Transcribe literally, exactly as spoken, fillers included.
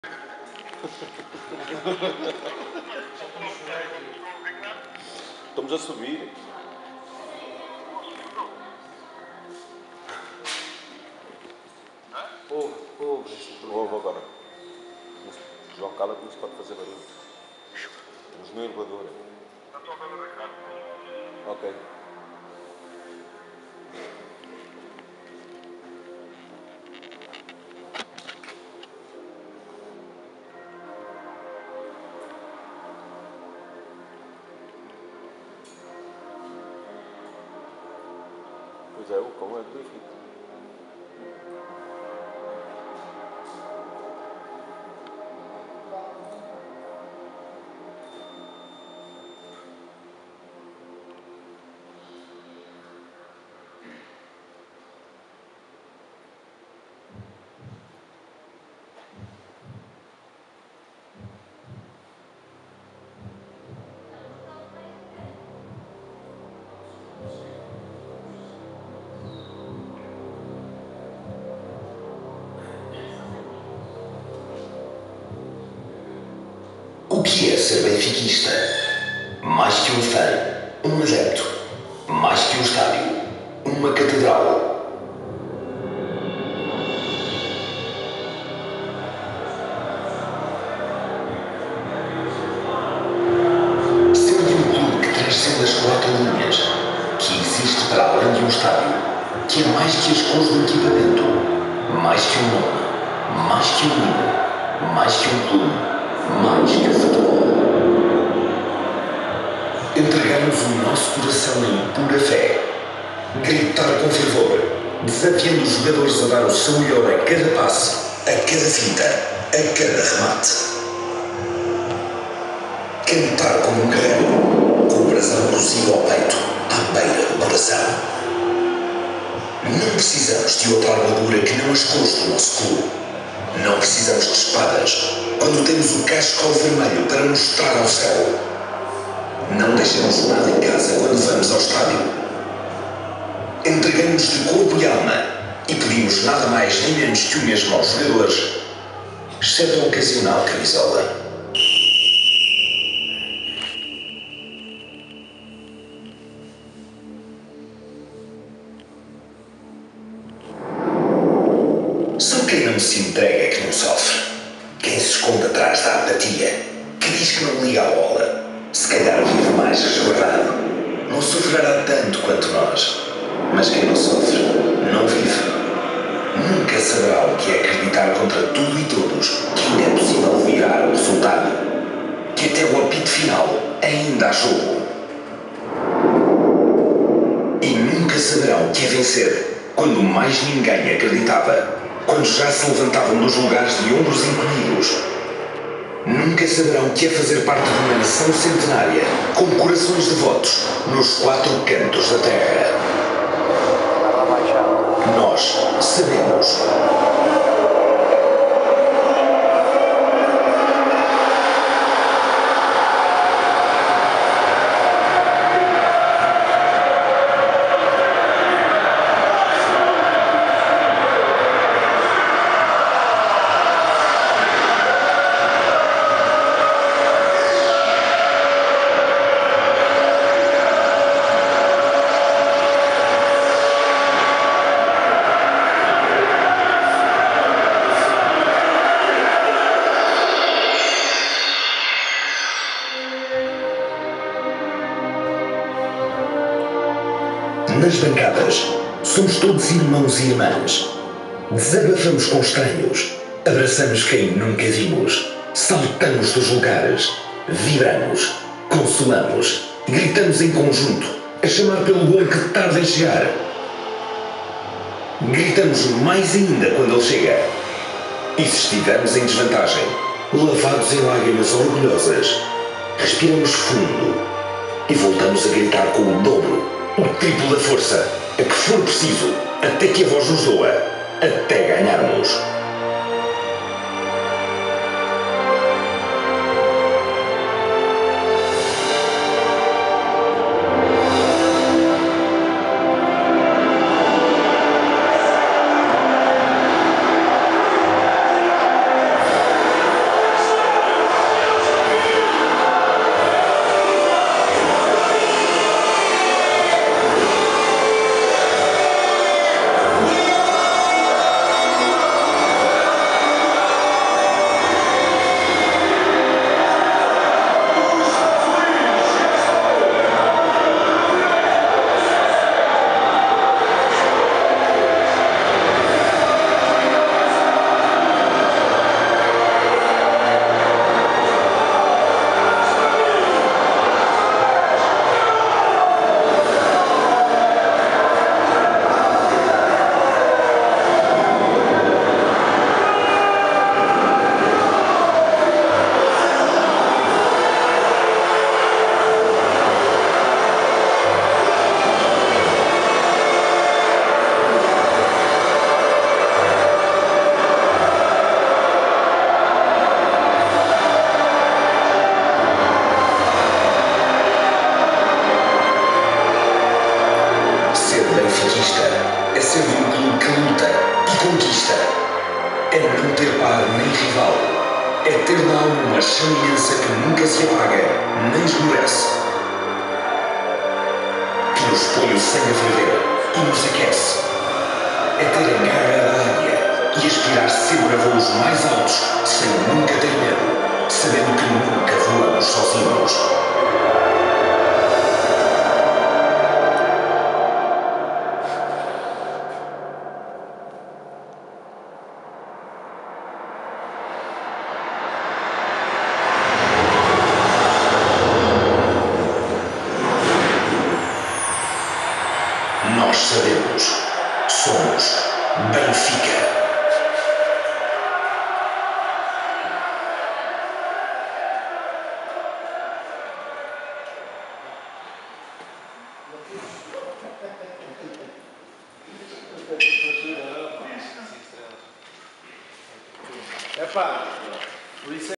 Estamos a subir. Ouve, ouve. Ouve agora. João, cala-te, não se pode fazer barulho. Os no elevador. Ok. Pois é, o cão é magnífico. O que é ser benfiquista? Mais que um fã, um adepto. Mais que um estádio, uma catedral. Ser de um clube que transcende as quatro linhas, que existe para além de um estádio, que é mais que as cores do equipamento, mais que um nome, mais que um hino, mais que um clube, mais que o futebol. Entregarmos o nosso coração em pura fé. Gritar com fervor, desafiando os jogadores a dar o seu melhor a cada passe, a cada finta, a cada remate. Cantar como um guerreiro, com o brasão cozido ao peito, à beira do coração. Não precisamos de outra armadura que não as cores do nosso clube. Não precisamos de espadas, quando temos o casco vermelho para mostrar ao céu. Não deixamos nada em casa quando vamos ao estádio. Entregamos de corpo e alma e pedimos nada mais nem menos que o mesmo aos jogadores, exceto a ocasional camisola. Só quem não se entrega é que não sofre. Quem se esconde atrás da apatia, que diz que não liga à bola, se calhar vive mais resguardado. Não sofrerá tanto quanto nós. Mas quem não sofre, não vive. Nunca saberá o que é acreditar contra tudo e todos que ainda é possível virar o resultado. Que até o apito final ainda há jogo. E nunca saberão o que é vencer quando mais ninguém acreditava. Quando já se levantavam dos lugares de ombros encolhidos. Nunca saberão o que é fazer parte de uma nação centenária com corações devotos nos quatro cantos da terra. Nós sabemos. Nas bancadas, somos todos irmãos e irmãs. Desabafamos com estranhos, abraçamos quem nunca vimos, saltamos dos lugares, vibramos, consolamos, gritamos em conjunto, a chamar pelo gol que tarda em chegar. Gritamos mais ainda quando ele chega. E se estivermos em desvantagem, lavados em lágrimas orgulhosas, respiramos fundo e voltamos a gritar com o dobro, o triplo da força, a que for preciso, até que a voz nos doa, até ganharmos. É ter na alma uma chama imensa que nunca se apaga, nem esmorece. Que nos põe o sangue a ferver e nos aquece. É ter a garra da águia e aspirar sempre a voos mais altos, sem nunca ter medo, sabendo que nunca voamos sozinhos. Nós sabemos. Somos Benfica. Epá, por isso é